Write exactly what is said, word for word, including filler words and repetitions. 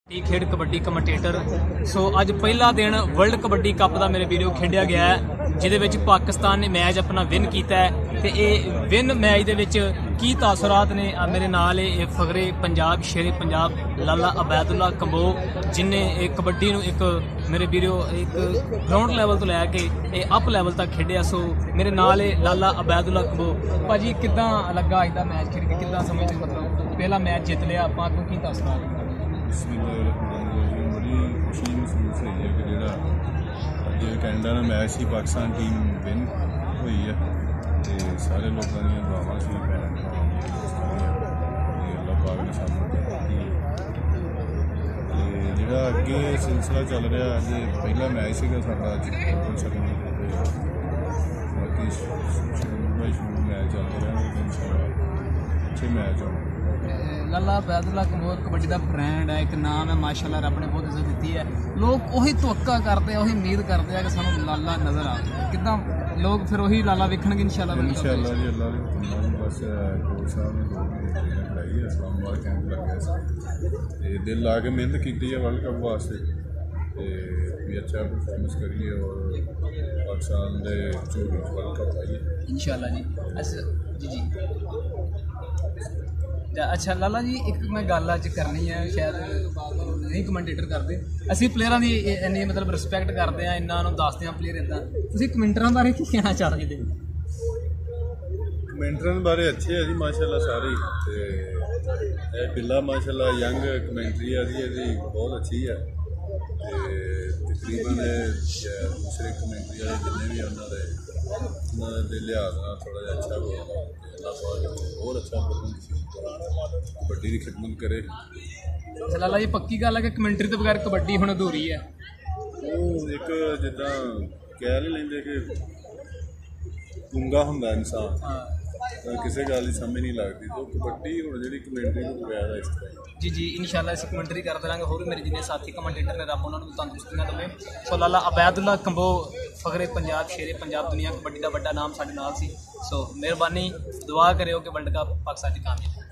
खेड kabaddi commentator सो अज पहला दिन world kabaddi cup का मेरे वीडियो खेडिया गया है जिहदे पाकिस्तान ने मैच अपना विन किया है तो ये विन मैच दे की तासुरात ने मेरे नाल फखरे पंजाब शेरे पंजाब लाला अबैदुल्ला कंबो जिन्हें कबड्डी नूं एक मेरे वीडियो एक ग्राउंड लैवल तो लैके अप लैवल तक खेडिया। सो मेरे नाल लाला अबैदुल्ला कंबो भाजी किदां लगा अज दा मैच खेड के किदां समझदे मतलब पहला मैच जित लिया आपां तो की तासुरात बड़ी खुशी महसूस हुई है कि जो अज कैनेडा का मैच ही पाकिस्तान टीम विन हुई है तो सारे लोगों दी दुआवां सी भैन अल्लाह पाक ने सानू जो अगे सिलसिला चल रहा अज पहला मैच है साडा अज बाकी शुरू शुरू मैच चलते रहेंगे इंशाअल्लाह अच्छे मैच होने। लाला अबैदुल्ला कंबो कबड्डी का ब्रांड है एक नाम है माशाअल्लाह रब ने बहुत इज्जत दी है लोग वही तवक्का करते हैं वही उम्मीद करते हैं कि सानू लाला नजर आ किदा लोग फिर वही लाला वेखणगे इंशाअल्लाह इंशाअल्लाह जी अल्लाह दे हुक्म नाल बस कोच साहब ने दो महीने कराई है इस्लामाबाद कैंप लग्या सी ते दिल ला के मेहनत की है वर्ल्ड कप वास्ते ते भी अच्छा परफॉर्मेंस करिए और पाकिस्तान दे चोरी वर्ल्ड कप आइए इंशाअल्लाह जी। अच्छा जी जी अच्छा लाला जी एक मैं गल अज करनी है शायद नहीं कमेंटेटर करते असी प्लेयरां दी इन्नी मतलब रिस्पैक्ट करते हैं इन्ना दसते हैं प्लेयर इदा तुसीं कमेंटरां बारे की कहना चाहते कमेंटरां बारे अच्छे है जी माशाअल्लाह सारे ते बिल्ला माशाअल्लाह यंग कमेंटरी है जी बहुत अच्छी है तकरीबन दूसरे कमेंटरी वाले जिन्ने भी उन्होंने उन्होंने लिहाज नाल थोड़ा जिहा अच्छा बोलदा और अच्छा कबड्डी की खिदमत करे। लाला जी पक्की गल है कि कमेंटरी तो बगैर कबड्डी हुण अधूरी है एक जिद्दां कह नहीं लेंदे कि गूंगा हुंदा इंसान किसी गल की समझ नहीं लगती तो कबड्डी हुण जिहड़ी कमेंटरी तो बगैर इस तरह जी जी इंशाअल्लाह असीं कमेंटरी करते रहेंगे होर मेरे जिन्ने साथी कमेंटेटर ने रब उन्होंने तंदुरुस्तियां देवे। सो लाला अबैदुल्ला कंबो फखरे पंजाब शेरे पंजाब दुनिया कबड्डी का बड़ा नाम साडे नाल सी। सो मेहरबानी दुआ करियो कि वर्ल्ड कप पाकिस्तान च कामयाब